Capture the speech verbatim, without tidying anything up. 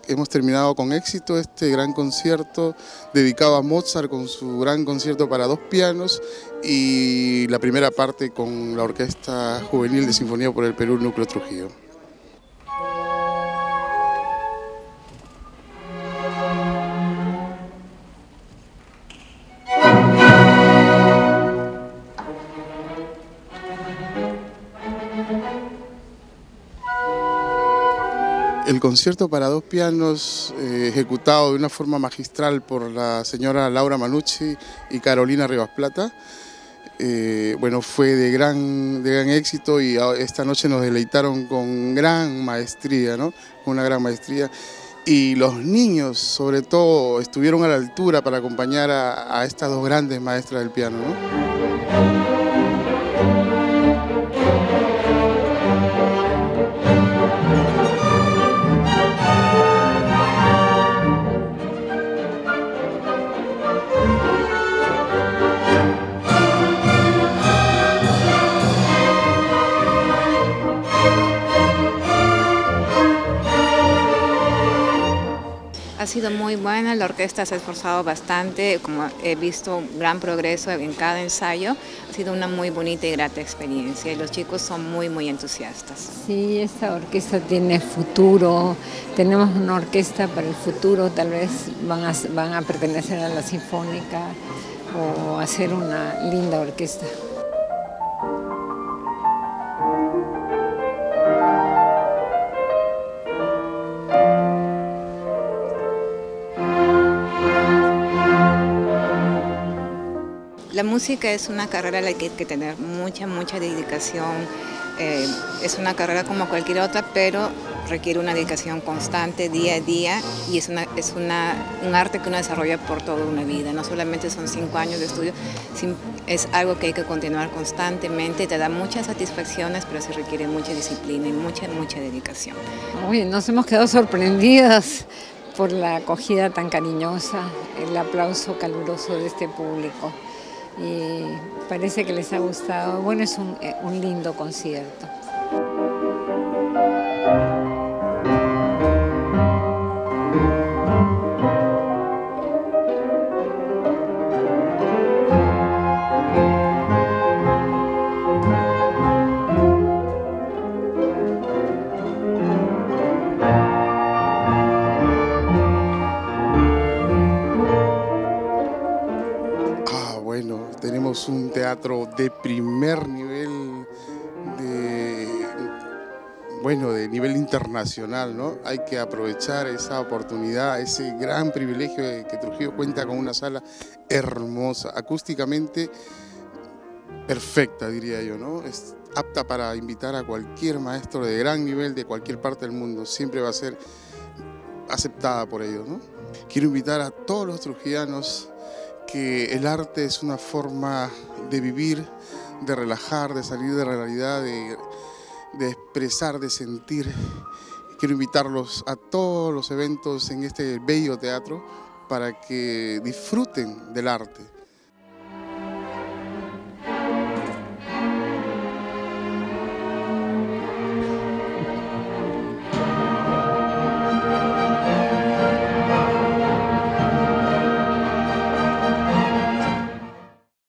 hemos terminado con éxito este gran concierto dedicado a Mozart con su gran concierto para dos pianos y la primera parte con la Orquesta Juvenil de Sinfonía por el Perú, Núcleo Trujillo. El concierto para dos pianos, eh, ejecutado de una forma magistral por la señora Laura Manucci y Carolina Rivas Plata, eh, bueno, fue de gran, de gran éxito y esta noche nos deleitaron con gran maestría, ¿no? Con una gran maestría. Y los niños, sobre todo, estuvieron a la altura para acompañar a, a estas dos grandes maestras del piano, ¿no? Ha sido muy buena, la orquesta se ha esforzado bastante, como he visto un gran progreso en cada ensayo, ha sido una muy bonita y grata experiencia y los chicos son muy muy entusiastas. Sí, esta orquesta tiene futuro, tenemos una orquesta para el futuro, tal vez van a, van a pertenecer a la Sinfónica o hacer una linda orquesta. La música es una carrera a la que hay que tener mucha, mucha dedicación. Eh, es una carrera como cualquier otra, pero requiere una dedicación constante, día a día, y es, una, es una, un arte que uno desarrolla por toda una vida. No solamente son cinco años de estudio, es algo que hay que continuar constantemente, te da muchas satisfacciones, pero sí requiere mucha disciplina y mucha, mucha dedicación. Uy, nos hemos quedado sorprendidas por la acogida tan cariñosa, el aplauso caluroso de este público. Y parece que les ha gustado. Bueno, es un, un lindo concierto. Tenemos un teatro de primer nivel, de, bueno, de nivel internacional, ¿no? Hay que aprovechar esa oportunidad, ese gran privilegio de que Trujillo cuenta con una sala hermosa, acústicamente perfecta, diría yo, ¿no? Es apta para invitar a cualquier maestro de gran nivel de cualquier parte del mundo, siempre va a ser aceptada por ellos, ¿no? Quiero invitar a todos los trujillanos que el arte es una forma de vivir, de relajar, de salir de la realidad, de, de expresar, de sentir. Quiero invitarlos a todos los eventos en este bello teatro para que disfruten del arte.